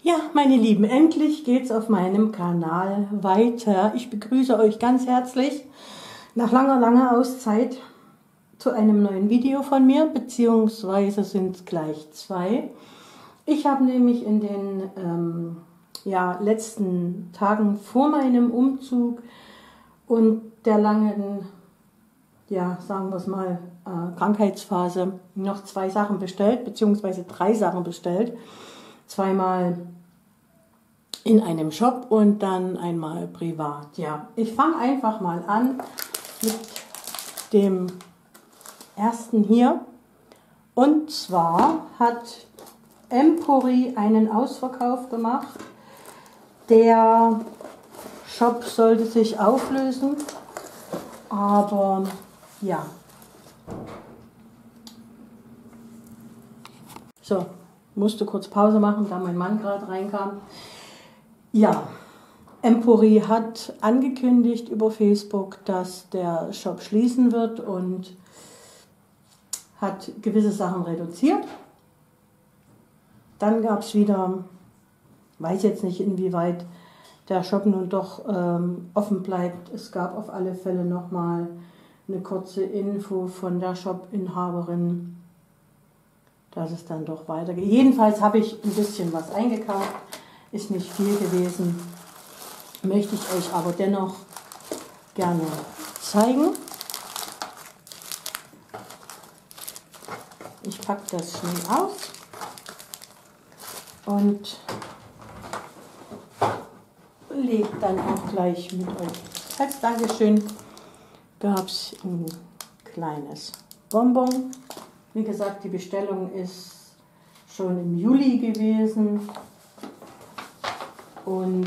Ja, meine Lieben, endlich geht's auf meinem Kanal weiter. Ich begrüße euch ganz herzlich nach langer Auszeit zu einem neuen Video von mir, beziehungsweise sind es gleich zwei. Ich habe nämlich in den letzten Tagen vor meinem Umzug und der langen, sagen wir es mal, Krankheitsphase noch 2 Sachen bestellt, beziehungsweise 3 Sachen bestellt. Zweimal in einem Shop und dann einmal privat. Ja, ich fange einfach mal an mit dem ersten hier. Und zwar hat Empory einen Ausverkauf gemacht. Der Shop sollte sich auflösen, aber ja. So, musste kurz Pause machen, da mein Mann gerade reinkam. Ja, Empory hat angekündigt über Facebook, dass der Shop schließen wird und hat gewisse Sachen reduziert. Dann gab es wieder, weiß jetzt nicht inwieweit der Shop nun doch offen bleibt. Es gab auf alle Fälle nochmal eine kurze Info von der Shop-Inhaberin, dass es dann doch weitergeht. Jedenfalls habe ich ein bisschen was eingekauft, ist nicht viel gewesen, möchte ich euch aber dennoch gerne zeigen. Ich packe das schnell aus und lege dann auch gleich mit euch. Als Dankeschön gab es ein kleines Bonbon. Wie gesagt, die Bestellung ist schon im Juli gewesen und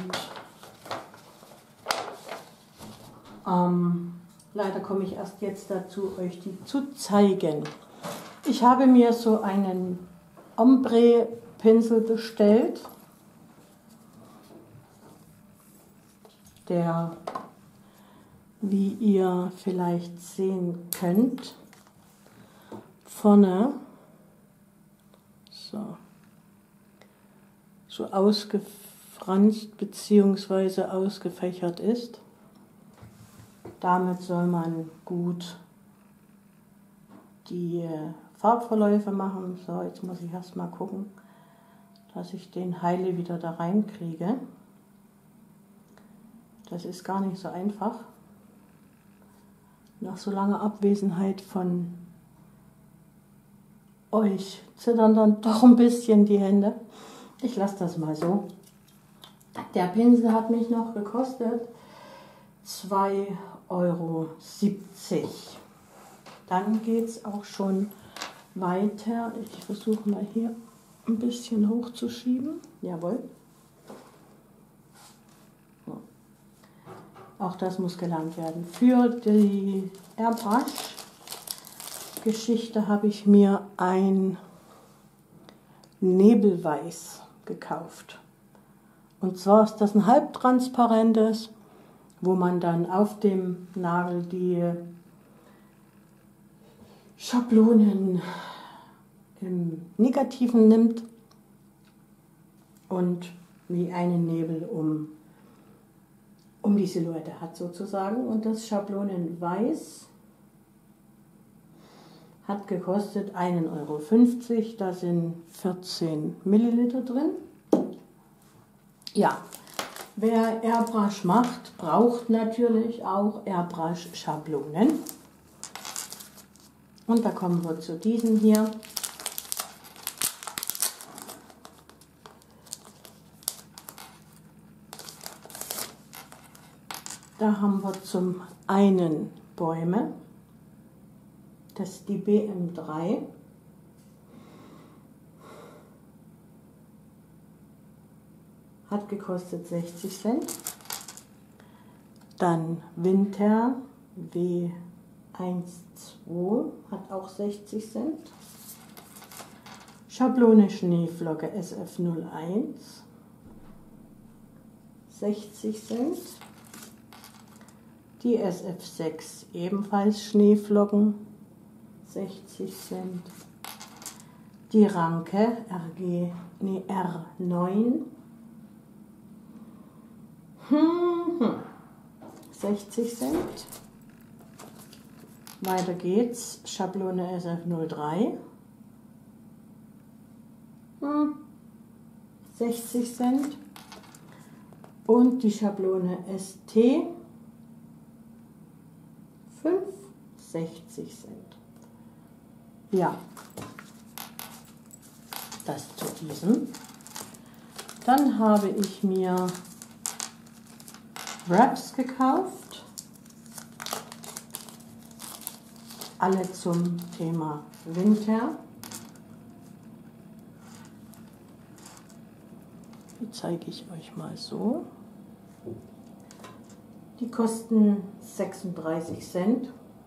leider komme ich erst jetzt dazu, euch die zu zeigen. Ich habe mir so einen Ombre-Pinsel bestellt, der, wie ihr vielleicht sehen könnt, vorne so ausgefranst bzw. ausgefächert ist. Damit soll man gut die Farbverläufe machen. So, jetzt muss ich erst mal gucken, dass ich den heile wieder da reinkriege. Das ist gar nicht so einfach. Nach so langer Abwesenheit von euch zittern dann doch ein bisschen die Hände. Ich lasse das mal so. Der Pinsel hat mich noch gekostet 2,70 €. Dann geht es auch schon weiter. Ich versuche mal hier ein bisschen hochzuschieben. Jawohl. So. Auch das muss gelernt werden. Für die Airbrush-Geschichte habe ich mir ein Nebelweiß gekauft. Und zwar ist das ein halbtransparentes, wo man dann auf dem Nagel die Schablonen im Negativen nimmt und wie einen Nebel um die Silhouette hat sozusagen. Und das Schablonenweiß hat gekostet 1,50 €, da sind 14 Milliliter drin. Ja, wer Airbrush macht, braucht natürlich auch Airbrush-Schablonen. Und da kommen wir zu diesen hier. Da haben wir zum einen Bäume. Das ist die BM3. Hat gekostet 60 Cent. Dann Winter W12 hat auch 60 Cent. Schablone Schneeflocke SF01 60 Cent. Die SF6 ebenfalls Schneeflocken 60 Cent. Die Ranke R9 60 Cent. Weiter geht's. Schablone SF03. 60 Cent. Und die Schablone ST. 65 Cent. Ja, das zu diesem. Dann habe ich mir Wraps gekauft. Alle zum Thema Winter. Die zeige ich euch mal so. Die kosten 36 Cent.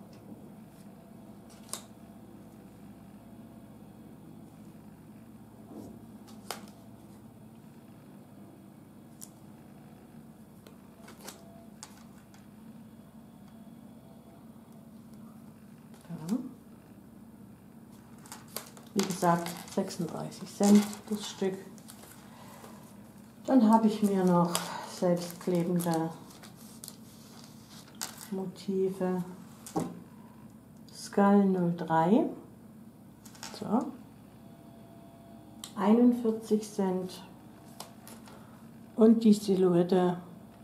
Wie gesagt, 36 Cent das Stück. Dann habe ich mir noch selbstklebende Motive Skull 03. So. 41 Cent. Und die Silhouette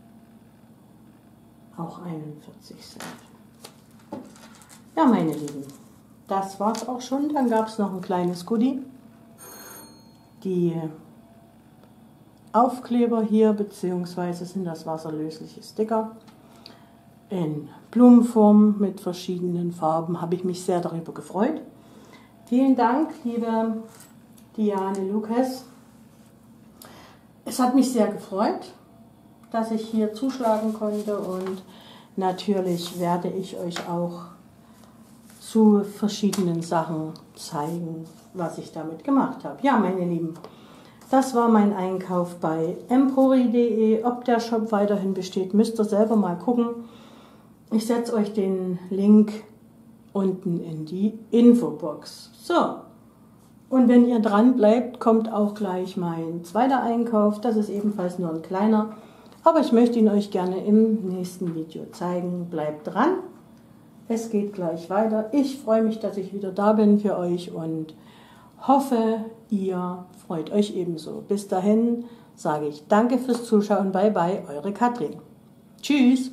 auch 41 Cent. Ja, meine Lieben, das war's auch schon. Dann gab es noch ein kleines Goodie. Die Aufkleber hier, beziehungsweise sind das wasserlösliche Sticker in Blumenform mit verschiedenen Farben. Habe ich mich sehr darüber gefreut. Vielen Dank, liebe Diane Lukas. Es hat mich sehr gefreut, dass ich hier zuschlagen konnte, und natürlich werde ich euch auch zu verschiedenen Sachen zeigen, was ich damit gemacht habe. Ja, meine Lieben, das war mein Einkauf bei empori.de. Ob der Shop weiterhin besteht, müsst ihr selber mal gucken. Ich setze euch den Link unten in die Infobox. So, und wenn ihr dran bleibt, kommt auch gleich mein zweiter Einkauf. Das ist ebenfalls nur ein kleiner, aber ich möchte ihn euch gerne im nächsten Video zeigen. Bleibt dran. Es geht gleich weiter. Ich freue mich, dass ich wieder da bin für euch und hoffe, ihr freut euch ebenso. Bis dahin sage ich danke fürs Zuschauen. Bye bye, eure Katrin. Tschüss.